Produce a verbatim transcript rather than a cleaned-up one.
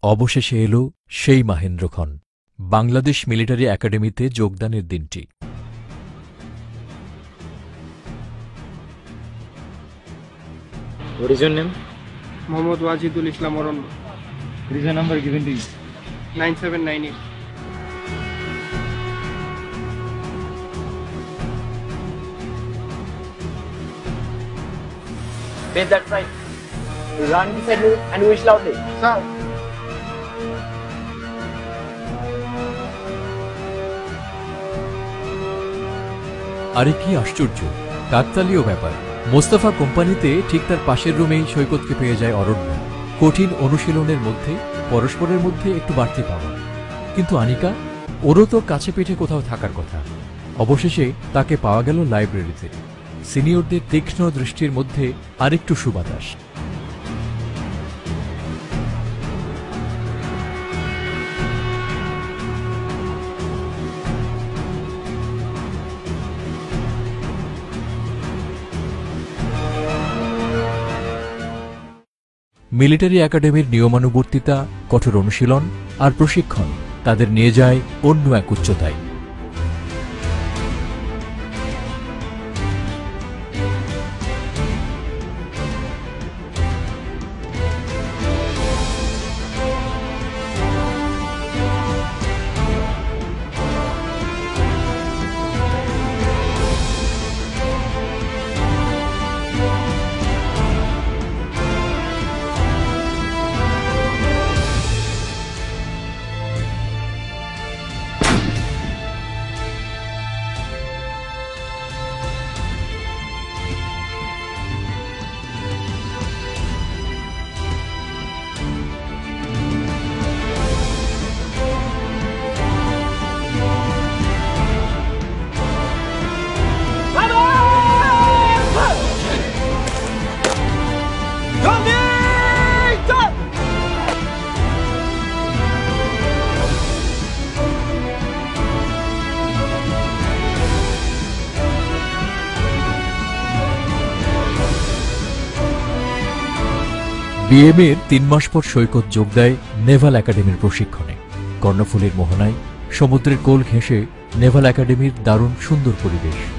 অবশেষে এলো সেই মাহেন্দ্রক্ষণ, বাংলাদেশ মিলিটারি একাডেমিতে যোগদানের দিনটি। What is your name? Mohammad Wajidul Islam Oron. What is the number given to you? nine seven nine eight. Face that side. Run beside me and wish loudly. Sir. আরে কি আশ্চর্য, কাকতালীয় ব্যাপার। মোস্তফা কোম্পানিতে ঠিক তার পাশের রুমেই সৈকতকে পেয়ে যায় অরণ্য। কঠিন অনুশীলনের মধ্যে পরস্পরের মধ্যে একটু বাড়তি পাওয়া। কিন্তু আনিকা, ওরও তো কাছে পিঠে কোথাও থাকার কথা। অবশেষে তাকে পাওয়া গেল লাইব্রেরিতে। সিনিয়রদের তীক্ষ্ণ দৃষ্টির মধ্যে আরেকটু সুবাতাস। মিলিটারি একাডেমির নিয়মানুবর্তিতা, কঠোর অনুশীলন আর প্রশিক্ষণ তাদের নিয়ে যায় অন্য এক উচ্চতায়। বিএমের তিন মাস পর সৈকত যোগ দেয় নেভাল একাডেমির প্রশিক্ষণে। কর্ণফুলীর মোহনায় সমুদ্রের কোল ঘেঁষে নেভাল একাডেমির দারুণ সুন্দর পরিবেশ।